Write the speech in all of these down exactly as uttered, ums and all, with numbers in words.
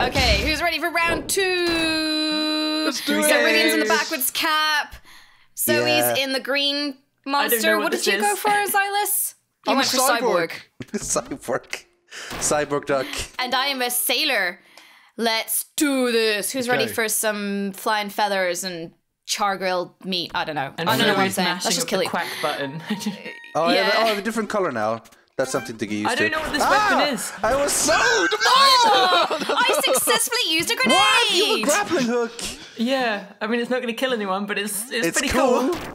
Okay, who's ready for round two? Let's do it. Cerulean's in the backwards cap. Zoe's Yeah. in the green I monster. don't know What, what did this you is. go for, Xylus? You I'm went a for cyborg. Cyborg. Cyborg duck. And I am a sailor. Let's do this. Who's ready Okay. for some flying feathers and char grilled meat? I don't know. And I don't know what I'm Zoe's saying. mashing Let's just up kill the it. quack button. Oh, I, have, Yeah. oh, I have a different color now. That's something to get used I to. don't know what this Ah! weapon is. I was so... Oh, I successfully used a grenade. What? You have a grappling hook. Yeah, I mean, it's not going to kill anyone, but it's it's, It's pretty cool. cool.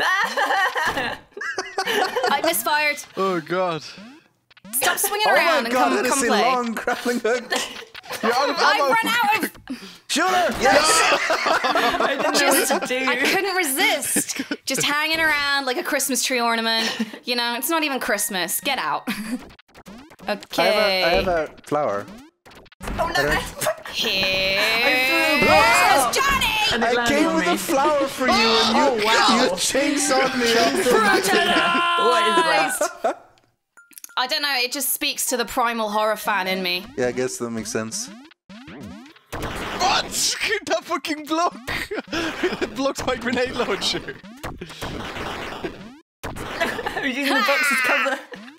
I misfired. Oh god. Stop swinging Oh around my and god, come, that is come a play. long grappling hook. You're out of I ammo. ran out of. Shooter! Yes! I didn't know Just, what to do. I couldn't resist. Just hanging around like a Christmas tree ornament. You know, it's not even Christmas. Get out. Okay. I have a, I have a flower. Oh no! Here's Oh. Johnny. And it I landed came on with me. a flower for you and you, Oh, wow. you chainsawed me off. What is that? I don't know. It just speaks to the primal horror fan in me. Yeah, I guess that makes sense. What? That fucking block! It blocked my grenade launcher. Are you using the box as cover?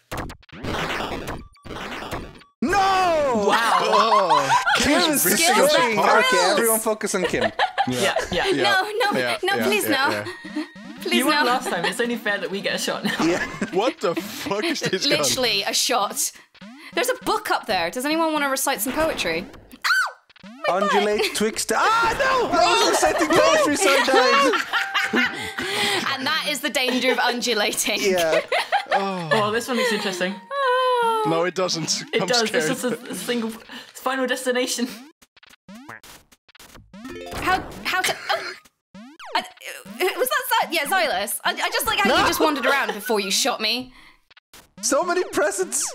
No! Wow. Oh, Kim is ripping skills us that destroying. apart. Okay, Grills. everyone focus on Kim. Yeah, yeah. Yeah. No, no, Yeah, no, yeah, please yeah, no. yeah. Please You won no. last time. It's only fair that we get a shot now. Yeah. What the fuck is this gun? Literally a shot. There's a book up there. Does anyone want to recite some poetry? Undulate twixt. Ah, no! I was reciting poetry, so I died. And that is the danger of undulating. Yeah. Oh, this one looks interesting. No, it doesn't. It I'm does. scared. It's just a, a single final destination. How how to? Oh. I, was that Zy- yeah Xylus? I, I just like how you just wandered around before you shot me. So many presents.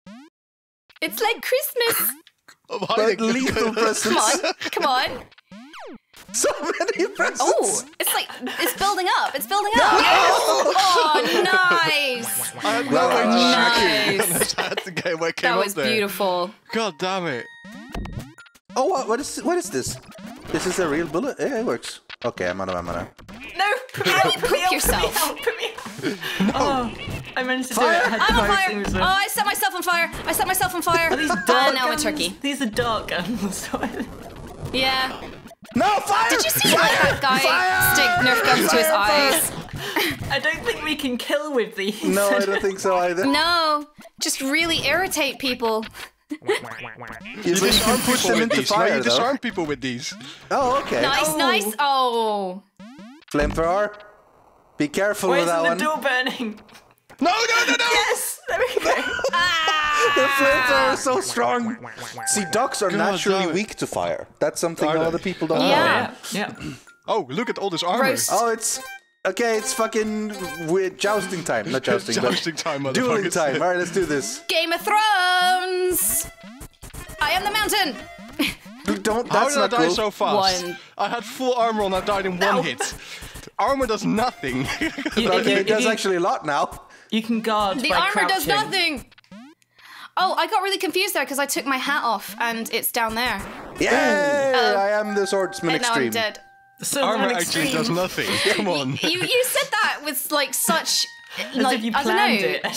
It's like Christmas. I'm Like hiding. lethal presents. Come on, come on. So many presents. Oh, it's like it's building up. It's building up. Oh, nice. I had no Wow. way to Nice. shoot you. I just had to get where it came That up was there. beautiful. God damn it. Oh, what, what is what is this? This is a real bullet? Yeah, it works. Okay, I'm out of ammo now. No, put me How out, do you put me poop out, yourself? Put me out, put me out. Oh, I managed to do Fire. it. I had I'm on fire fire. extinguisher. Oh, I set myself on fire. I set myself on fire. Are these And dark now I'm a guns? turkey. These are dark guns. Yeah. No, fire! Did you see fire! that guy Fire! stick Nerf guns to his Fire, eyes? I don't think we can kill with these. No, I don't think so either. No, just really irritate people. You, You but you disarm can push people them with into these. No, fire, you though. disarm people with these. Oh, okay. Nice, Oh. nice. Oh. Flamethrower. Be careful Why with that isn't one. the door burning? No, no, no, no! Yes! There we go. The flamethrower is so strong. See, ducks are God naturally damn it. weak to fire. That's something Are they? other people don't know. Yeah. Yeah, yeah. Oh, look at all this armor. Roast. Oh, it's okay. It's fucking weird jousting time. Not jousting, Jousting time, but dueling motherfuckers. time. All right, let's do this. Game of Thrones. I am the mountain. Don't. How That's did I not die cool. so fast? One. I had full armor and I died in No. one hit. Armor does nothing. You, if you- Okay, it if does you- actually a lot now. You can guard The by armor does crouching. nothing. Oh, I got really confused there because I took my hat off and it's down there. Yeah, Oh. I am the swordsman And now extreme. I'm dead. So Armor an actually extreme. does nothing. Come on. You you said that with like such As like if you I don't planned know.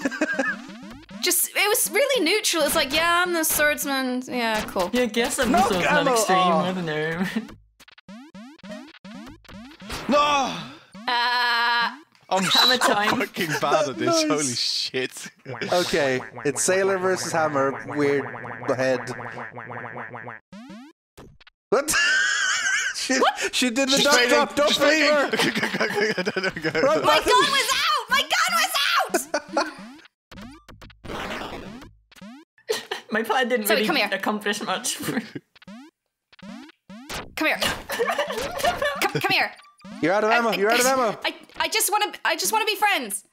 it. Just it was really neutral. It's like yeah, I'm the swordsman. Yeah, cool. Yeah, I guess I'm No sort of an ammo. extreme. Oh. I don't know. No! Uh, I'm Hammer so time. fucking bad at this. Nice. Holy shit. Okay, it's Sailor versus Hammer. Weird head. What? she, she did the duck drop. Don't believe her. Run, my button. gun was out. My gun was out. My plan didn't Zoe, really come here. accomplish much. Come here. Come, come here. You're out of ammo. You're out of ammo. I I just want to I just want to be friends.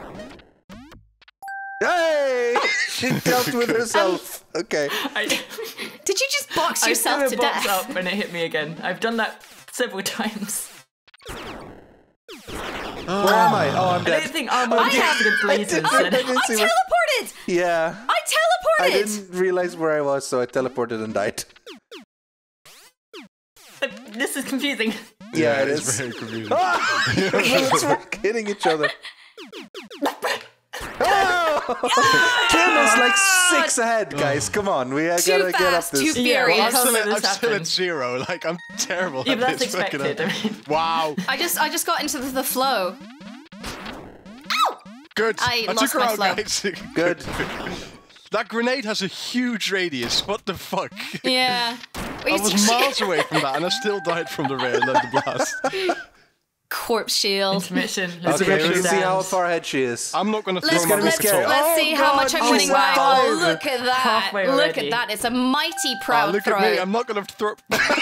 Hey! She dealt with herself. Okay. I, Did you just box I yourself threw to a box death? up and it hit me again. I've done that several times. Where am I? Oh, I'm I dead. don't think armor I would have- have good blazes. didn't- Oh, I didn't I see where- teleported. Yeah. I teleported. I didn't realize where I was, so I teleported and died. this is confusing. Yeah, it it's is. very confusing. Ah! Bullets were hitting each other. Oh! Kim is like six ahead, guys. Come on, we uh, Too gotta get up fast, this. too Yeah, well, furious. I'm, still How at, did I'm this still happen? at zero. Like, I'm terrible Yeah, at but that's this. Fucking expected. hell. I mean, Wow. I just I just got into the, the flow. Good. I I lost took her my out, flow. guys. Good. That grenade has a huge radius. What the fuck? Yeah. I was miles away from that, and I still died from the rail and the blast. Corpse shield. intermission. Let's Okay, break we it can see how down. far ahead she is. I'm not gonna throw Let's, my gonna be let's, scary. let's Oh, see how God, much I'm she's winning at by. five. Oh, look at that. Halfway Look already. at that. It's a mighty Oh, proud look throw. at me. I'm not gonna throw.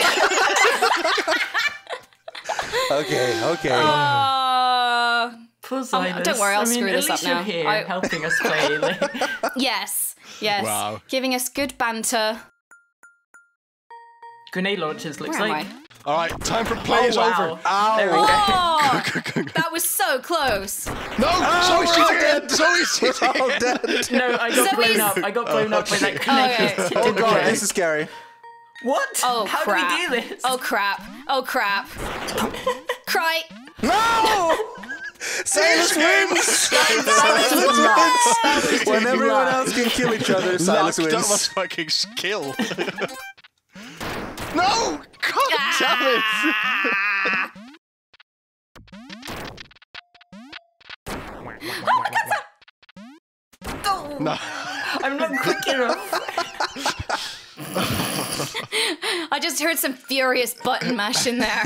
Okay, okay. Uh, Poor Um, Silas. don't worry, I'll I mean, screw at this least up you're now. here I- helping us play. Like, yes. Yes. Wow. Giving us good banter. grenade launchers looks Where am like. I? All right, time for play Oh, is wow. over. Ow. There we go. Oh, that was so close. No, Zoe's we're all cheating again. dead. Zoe's We're cheating all again. dead. No, I got So blown he's- up. I got blown up by that Okay. grenade. It Oh didn't god, work. this is scary. What? Oh, How crap. do we do this? Oh, crap. Oh, crap. Cry. No! Silas wins! Silas wins! When Luck. everyone else can kill each other, Luck, Silas that wins. was fucking skill. No! God damn it! No. I'm not quick enough. I just heard some furious button mash in there.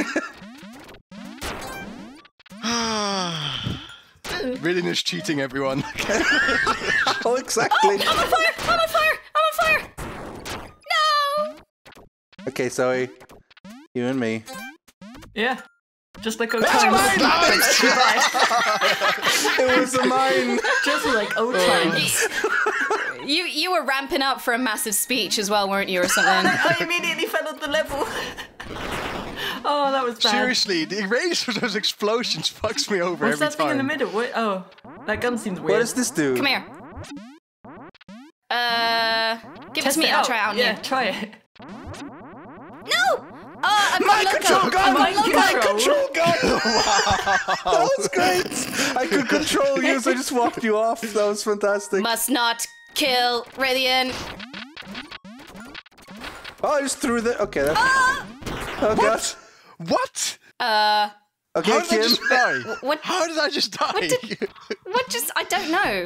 Ridden is cheating, everyone. Oh, exactly. I'm on fire! I'm on fire! I'm on fire! No! Okay, Zoe. You and me. Yeah. Just like old That's times. mine! It was a mine! Just like old times. You you were ramping up for a massive speech as well, weren't you, or something? I immediately fell off the level. Oh, that was bad. Seriously, the radius of those explosions fucks me over What's every that thing time. in the middle? What? Oh, that gun seems weird. What does this do? Come here. Uh, give it Test to me. it I'll out. try it on Yeah, you. try it. No! Oh, I've My got control loco. gun! I've got My loco. control gun! That was great! I could control you, so I just walked you off. That was fantastic. Must not kill Rydian. Oh, I just threw the. Okay, that's. Ah! Oh, God. What? Uh, Okay, How did I Kim. just die? what? How did I just die? did- What just? I don't know.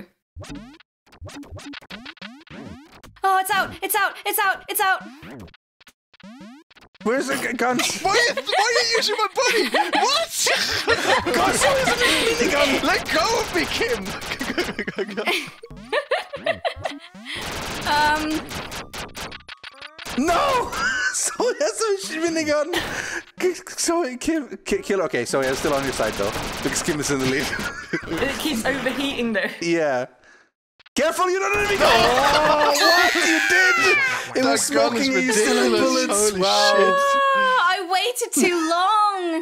Oh, it's out! It's out! It's out! It's out! Where's the g- gun? Why, are you, why are you using my buddy? What? God, so is it a gun? Let go of me, Kim. Um, No! So that's a minigun. So Kim, Ki- kill. Okay, so I'm still on your side though, because Kim is in the lead. It keeps overheating though. Yeah. Careful, you don't let me go! Oh, what you did? It That was gun is smoking and you still had ridiculous. bullets. Holy Wow. shit. oh, I waited too long.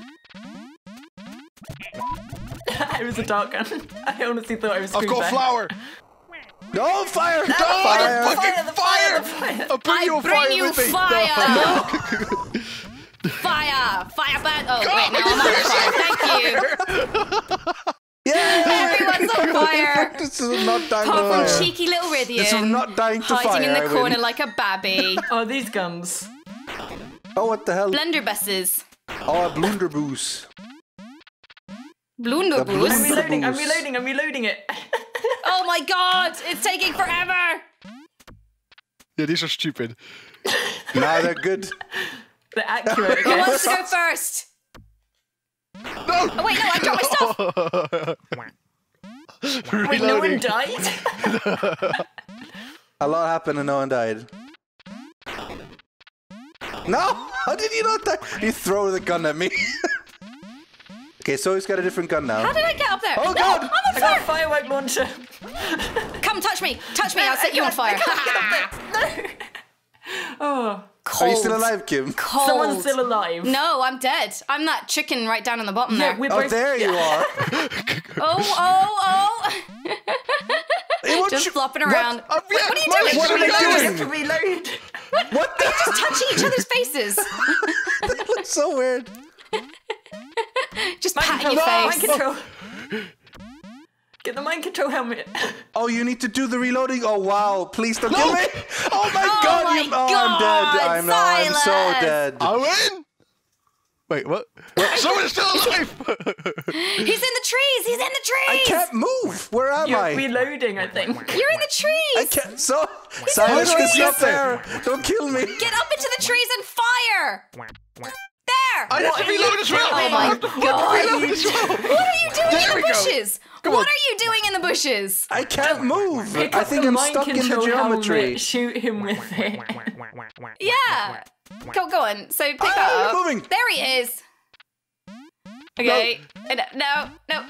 It was a dark gun. I honestly thought I was I've screwed got there. flour. No, fire! No, fire! fucking the fire! fire, the fire. I'll bring I you a bring fire you with me. fire. Fire! Fire bad. Oh, wait, no, I'm on fire. Thank you. Yeah! Everyone's on fire. This is not dying Apart to from fire. cheeky little Rydian. This is not dying to hiding fire. in I the win. corner like a babby. Oh, these guns. Oh, what the hell? Blunderbusses. Oh, a blunderboos. Blunderbus. I'm blunderboos. reloading, I'm reloading, I'm reloading it. Oh my god, it's taking forever. Yeah, these are stupid. Nah, they're good. They're accurate Who again. wants to go first? No! Oh wait, no, I dropped my stuff. Wait, no one Reloading. died? A lot happened and no one died. No! How did you not die? You throw the gun at me. Okay, so he's got a different gun now. How did I get up there? Oh, no, God. I'm on I got a fire. firework launcher. Come touch me, touch me. I'll set you on fire. Oh, Cold. Are you still alive, Kim? Cold. someone's still alive. No, I'm dead. I'm that chicken right down on the bottom Yeah, there. we're Oh, both. there you are. Oh, oh, oh. Hey, what Just you- flopping what? around. Oh, Wait, yeah, what are you my doing? legs What are am I reloading. doing? have to reload. What the? Just touching each other's faces. That looks so weird. Just Mind patting control. your Mind face. control. Get the mind control helmet. Oh, you need to do the reloading. Oh wow! Please don't kill No. me. Oh my Oh god! my you, oh, I'm dead. God, I'm, no, I'm so Silas. dead. I win. Wait, what? Someone's still alive. He's in the trees. He's in the trees. I can't move. Where am You're I? reloading, I think. You're in the trees. I can't. So Silas, in the get trees. up there. Don't kill me. Get up into the trees and fire. There. I have to reload as well. Oh my god. Reload as well. What are you doing There in we the go. bushes? Come What on. are you doing in the bushes? I can't move. Pick I up think the I'm mind stuck in the control geometry. helmet, shoot him with it. Yeah. Go, go on. So pick Ah, that you're up. moving. There he is. Okay. And, no, no.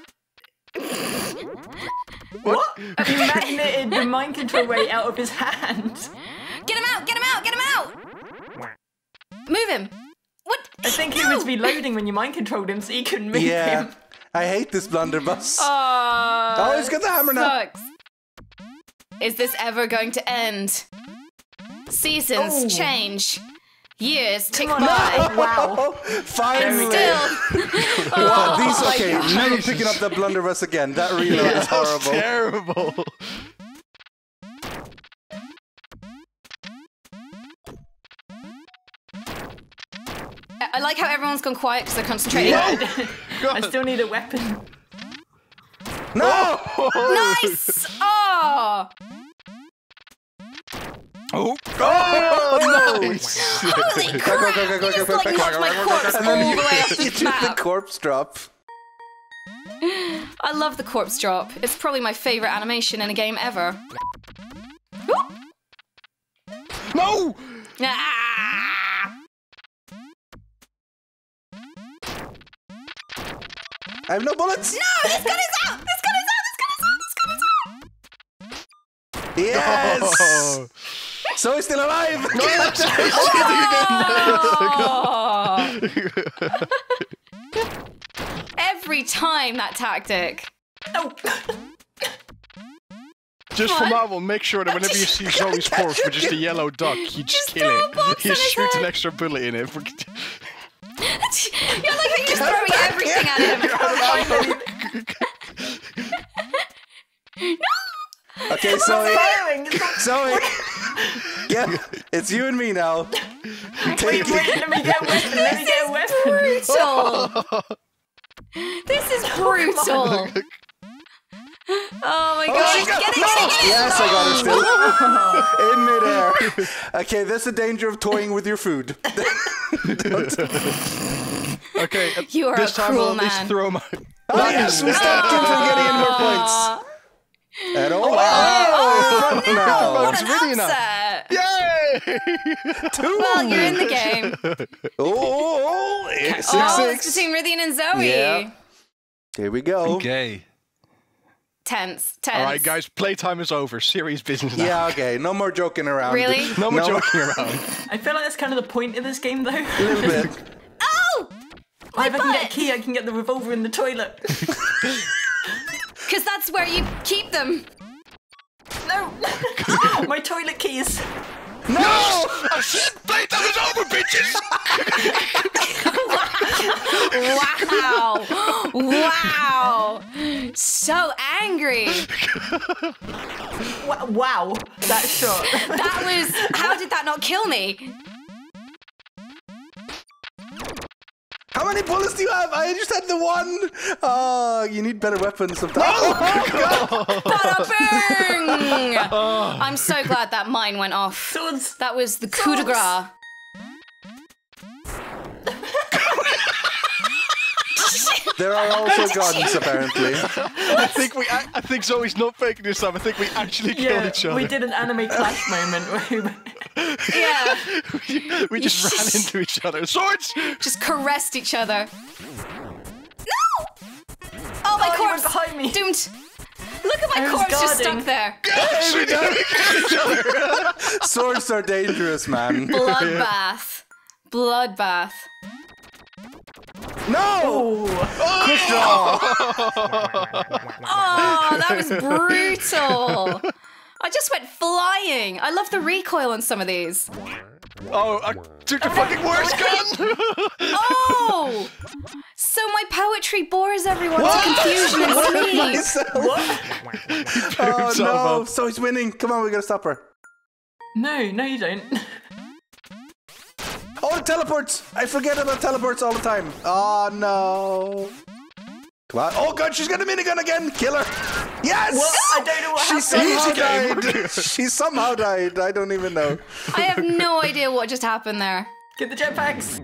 What? You magneted the mind control ray out of his hand. Get him out. Get him out. Get him out. Move him. What? I think he No. was reloading when you mind controlled him, so you couldn't move Yeah. him. I hate this blunderbuss. Oh, Oh, he's got the hammer now. sucks. Is this ever going to end? Seasons Oh. change. Years tick Come on. by. Wow. Finally. Still. Wow, these Oh, okay. my Never Jesus. picking up the blunderbuss again. That reload is horrible. Terrible. I like how everyone's gone quiet because they're concentrating. Yeah. I still need a weapon. No! Nice! Oh! Oh. Oh, no! Holy Go, crap! go, go, go, You just go, like go, knocked go, my go, corpse And all then the you, way off you the did the map. corpse drop. I love the corpse drop. It's probably my favorite animation in a game ever. No. Ah! I have no bullets. No, this gun is out! This gun is out! This gun is out! This gun is out! Yes. Oh. So he's still alive. Oh! Every time that tactic. No. Just for What? Marvel, make sure that whenever you see Zoe's corpse with just a yellow duck, you just, Just kill throw a it. box You in his shoot an head. extra bullet in it. You're like you're just throwing everything at him. Okay, Zoe. Firing. It's not- Zoe. Yeah, it's you and me now. Take Wait, wait, it. let me get a weapon. Let me get a weapon. Brutal. This is brutal. Oh my god! she got- Get it, no! get it, get it! Yes, I got her still. In midair. Okay, that's the danger of toying with your food. Okay, uh, You are this a time cruel I'll at least man. throw my. Oh yes, we stopped him from getting any more points. Aw. At all. Oh, no. no! What It's an really enough. upset! Yay! Two. Well, you're in the game. Oh, oh, oh, six, Oh, it's six. between Rythian and Zoe. Yeah. Here we go. Okay. Tense, tense. All right, guys. Playtime is over. Serious business now. Yeah, okay. No more joking around. Really? No more No. joking around. I feel like that's kind of the point of this game, though. A little bit. Oh! if I can get a butt. key, I can get the revolver in the toilet. Because that's where you keep them. No! My toilet keys. No! I said playtime is over, bitches. Wow! Wow! So angry. Wa- Wow, that shot. That was. How did that not kill me? How many bullets do you have? I just had the one. Oh, you need better weapons sometimes. Oh, Bada bing! I'm so glad that mine went off. Swords. That was the coup de grace. there are also guns, apparently. I think we. I, I think Zoe's not faking this time. I think we actually killed Yeah, each other. we did an anime clash moment where we... Yeah. we, we just ran into each other. Swords. Just caressed each other. No! Oh, my Oh, you were corpse! behind me. Doomed. Look at my I was corpse just guarding. stuck there. we did we killed each other. Swords are dangerous, man. Bloodbath. Bloodbath. No! Oh, that was brutal. I just went flying. I love the recoil on some of these. Oh, I took the fucking worst gun! Oh! So my poetry bores everyone to confusion and sleep. Myself. Oh himself no! up. So he's winning. Come on, we gotta stop her. No, no, you don't. Oh, the teleports! I forget about teleports all the time. Oh no! Come on! Oh god, she's got a minigun again. Kill her! Yes! What? I don't know what She happened. somehow died. She somehow died. I don't even know. I have no idea what just happened there. Get the jetpacks.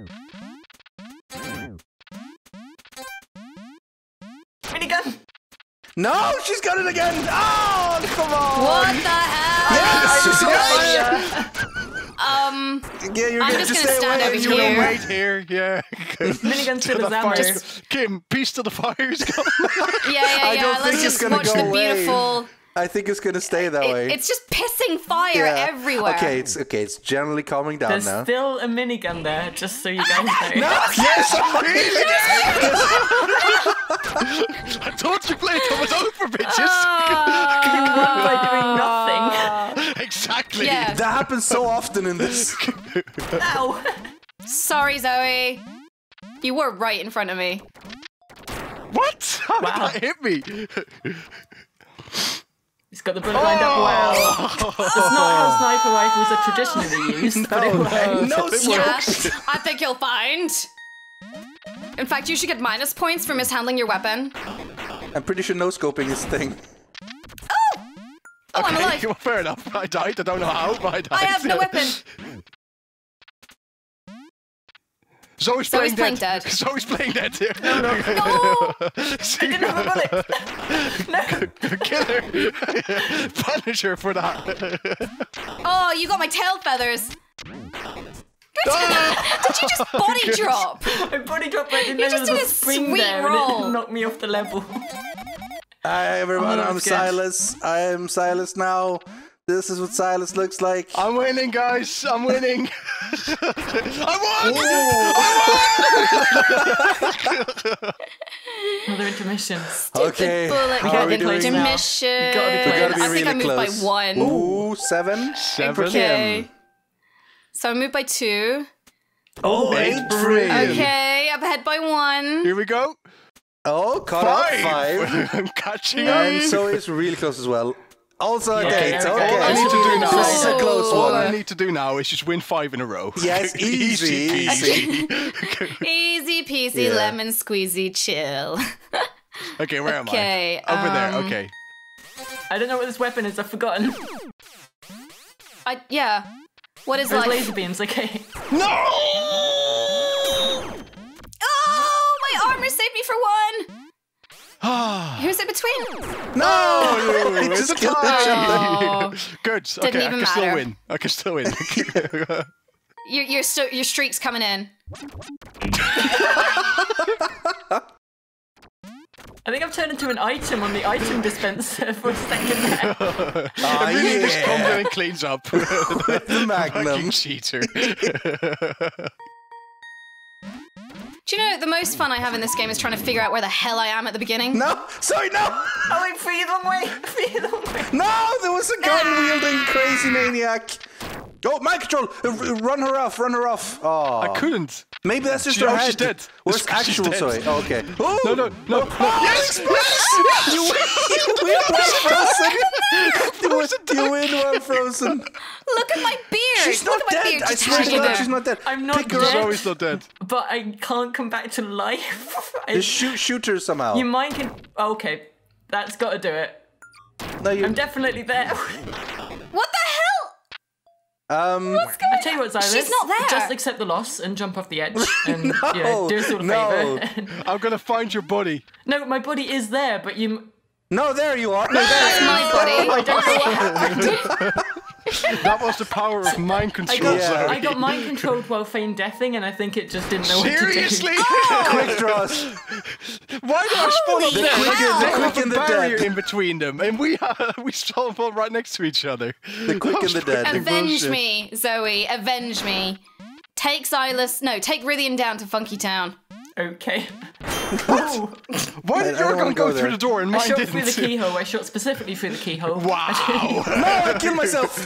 Minigun. No, she's got it again. Oh, come on! What the hell? Yes, she's got it. Fire. Um, Yeah, you're I'm good. just Just gonna stay stand away. over You here. will wait here, yeah. Minigun still Till is the ammo. fires- Kim, peace till the fires come. yeah, yeah, I yeah. don't think Let's it's just gonna watch go the away. beautiful. I think it's gonna stay that It- way. it's just pissing fire Yeah. everywhere. Okay, it's okay. It's generally calming down There's now. still a minigun there, just so you guys know. Yes! I told you playtime was over, bitches. You won by doing nothing. Exactly. Yeah. That happens so often in this. Ow. Sorry, Zoe. You were right in front of me. What? How did Wow. that hit me? He's got the bullet lined up well. It's not how sniper rifles are traditionally used, but it works. No Yeah, smokes. I think you'll find. In fact, you should get minus points for mishandling your weapon. I'm pretty sure no scoping is a thing. Oh, I'm Okay, alive. well, fair enough. I died. I don't know how, but I died. I have no weapon. Zoe's, Zoe's playing, playing dead. dead. Zoe's playing dead. No, No. I didn't have a bullet. No. Kill her. Punish her for that. Oh, you got my tail feathers. Did you just body drop? I body dropped, but I didn't You know just there did was a a spring sweet there, roll. and it knocked me off the level. Hi everyone, Oh, I'm that's good. Silas. I am Silas now. This is what Silas looks like. I'm winning, guys. I'm winning. I won! Another intermission. Okay, Bullet how gotta are we get close doing? now. intermission. Gotta be close. We gotta be I really think I moved close. by one. Ooh, seven. Seven. Okay. So I moved by two. Oh, eight. Brilliant. Okay, I'm ahead by one. Here we go. Oh, caught up Five. five. I'm catching up. And so it's really close as well. Also, Yeah, okay, there it's we go. okay. All I need to do now. This is a close Oh. All I one. need to do now is just win five in a row. Yes, easy, peasy. Easy peasy, Yeah. lemon squeezy, chill. Okay, where am Okay, I? Over there. um, Okay. I don't know what this weapon is, I've forgotten. I yeah. What is There's life? laser beams, okay. No! Oh, my armor saved me for one. Who's it between? No! Oh, It's it's a just killed tie. each other. Oh, Good. Didn't Okay, I even can still matter. win. I can still win. your your sto- your streak's coming in. I think I've turned into an item on the item dispenser for a second there. Ah, It really just comes in yeah. and cleans up. The Magnum. Fucking cheater. Do you know the most fun I have in this game is trying to figure out where the hell I am at the beginning? No! Sorry, no! Oh wait, free the wrong way! Free the wrong way! No! There was a gun-wielding crazy maniac! Oh, mind control! Uh, r- Run her off, run her off! Oh. I couldn't. Maybe that's just She- her oh, head. she's dead. Where's She's- she's actual dead. Zoe? Oh, okay. Oh, No, no, no, no. Yes! Yes! You win! You win while frozen! You win, you win while frozen! Look at my beard. She's Look not at my dead! beard. I Just swear to hanging God, there. she's not dead. I'm not Pick her dead. up. Zoe's not dead. But I can't come back to life. I, Just shoot, shoot her somehow. you mind can. Oh, okay, that's got to do it. No, you. I'm definitely there. What the hell? Um. I tell you what, Cyrus. She's not there. Just accept the loss and jump off the edge and No, you know, do us all a no. favour. I'm gonna find your body. No, my body is there, but you. No, there you are. That's my body. I don't know what happened. That was the power of mind I control, got, Yeah. Zoe. I got mind controlled while feign deathing, and I think it just didn't know what Seriously? to do. Quick draws. Why did I spawn up Holy there? hell. They The quick have a and the barrier dead. in between them, and we uh, we spawned all right next to each other. The quick and the dead. Fucking Avenge bullshit. me, Zoe. Avenge me. Take Silas. No, take Rithian down to Funky Town. Okay. Ooh. Why I- did I your don't gun wanna go go through there. the door and I mine shot didn't? through the keyhole. I shot specifically through the keyhole. Wow. No, I killed myself.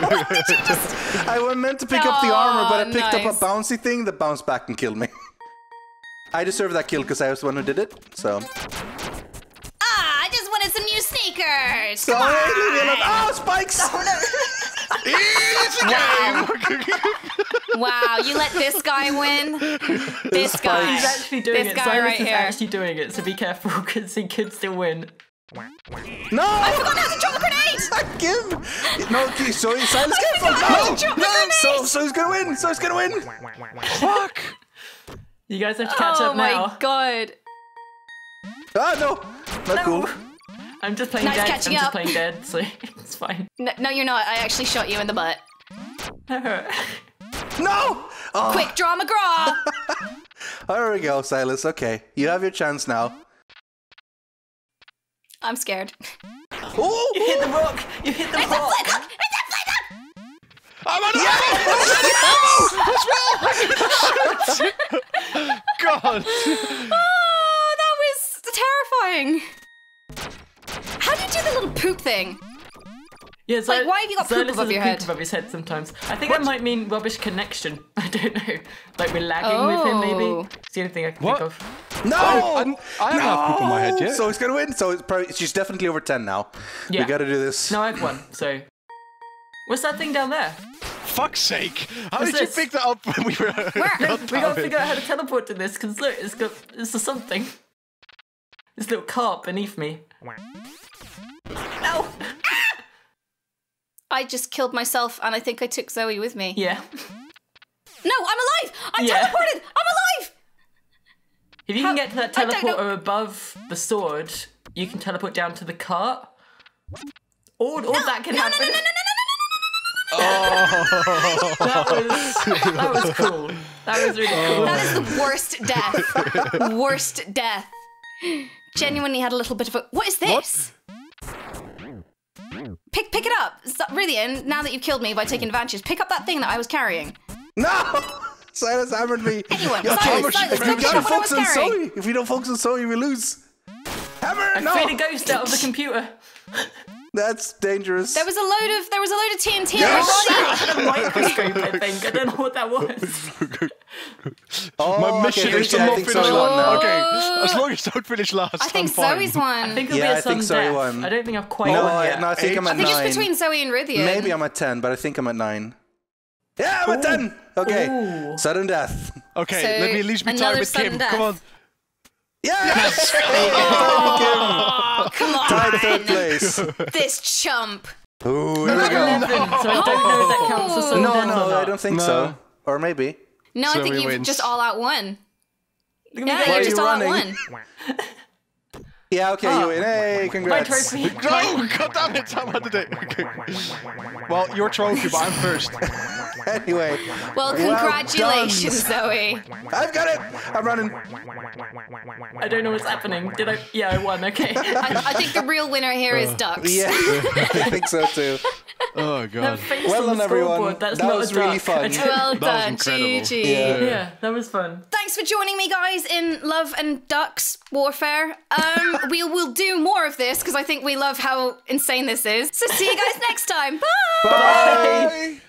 I was meant to pick up the armor, but I Aw, picked nice. up a bouncy thing that bounced back and killed me. I deserve that kill because I was the one who did it. So. Ah, I just wanted some new sneakers. So Come on. hey, leave me alone. Oh, spikes! Easy game. Wow, you let this guy win? This guy. He's actually doing This it. guy Silas right is here. actually doing it, so be careful because he could still win. No! I forgot how to drop a grenade! Fuck him! No, okay, so Silas, careful! forgot No! to drop a No! grenade! So, so he's gonna win! So he's gonna win! Fuck. You guys have to catch Oh up my now. god. Ah, no! Not cool. I'm just playing Nice dead. I'm catching just up. playing dead, so it's fine. No, no, you're not. I actually shot you in the butt. No! Oh, Quick, draw McGraw! there we go, Silas. Okay, you have your chance now. I'm scared. Oh! You hit the rock! You hit the It's a rock! flip hook! It's a flip hook! I'm on God. Oh, that was terrifying. How do you do the little poop thing? Yeah, Like, why have you got poop Silas above has a your poop head? above his head sometimes. I think that might mean rubbish connection. I don't know. Like we're lagging with him, maybe. Oh. It's the only thing I can What? think of. No! I, I don't have poop on my head yet. So he's gonna win. So it's probably, she's definitely over ten now. Yeah. We gotta do this. No, I have one. So, what's that thing down there? Fuck's sake. How What's did you this? pick that up when we were... Where? God We damn gotta it. figure out how to teleport to this, because look, it's got it's a something. This little carp beneath me. No! I just killed myself and I think I took Zoe with me. Yeah. No, I'm alive! I Yeah. teleported! I'm alive! If you How- can get to that I don't know- teleporter above the sword, you can teleport down to the cart. Or, or that can No, no, happen. no, no, no, no, That was that was cool. That was really cool. That is the worst death. Worst death. Genuinely had a little bit of a. What is this? Pick pick it up. Stop, really, and now that you've killed me by taking advantage, pick up that thing that I was carrying. No! Silas hammered me. Anyone, Okay, Silas, Silas, if go we pick gotta up what I was focus on carrying. Zoe. If we don't focus on Zoe, we lose. Hammer! I No! freed a ghost out of the computer. That's dangerous. There was a load of there was a load of T N T. Yes! on the body. A microscope, I think. I don't know what that was. Oh, My okay, mission I is think- to I not think finish Zoe won now. last. Okay, as long as Zoe finish last, I think I'm fine. Zoe's one. I think it'll Yeah, be I a think sudden Zoe death. won. I don't think I've quite No, won I, yet. no, I think I'm I at think nine. it's between Zoe and Rythian. Maybe I'm at ten, but I think I'm at nine. Yeah, I'm at ten. Okay, Ooh. sudden death. Okay, So, let me at least be tied another with sudden Kim. death. Come on. Yes! Oh, come on. Tied third place. This chump. Ooh, here we go. eleven, so I don't know if that counts as sudden No, death or no, not. I don't think No. so. Or maybe. No, I Zoe think you've wins. just all out won. Yeah, Why you're are just you all running? out won. Yeah, okay, Oh. you win. Hey, My congrats. trophy. No, God damn it, I wanted it. Okay. Well, your trophy, but I'm first. Anyway, Well, Well congratulations, Zoe. I've got it. I'm running. I don't know what's happening. Did I? Yeah, I won. Okay. I, I think the real winner here is Ducks. Yeah, I think so too. Oh, That God. face Well on the done, everyone. scoreboard, That's That not was a really duck. fun. I don't- Well was done, incredible. G G. Yeah. Yeah, that was fun. Thanks for joining me, guys, in Love and Ducks Warfare. Um, we will do more of this because I think we love how insane this is. So see you guys next time. Bye. Bye.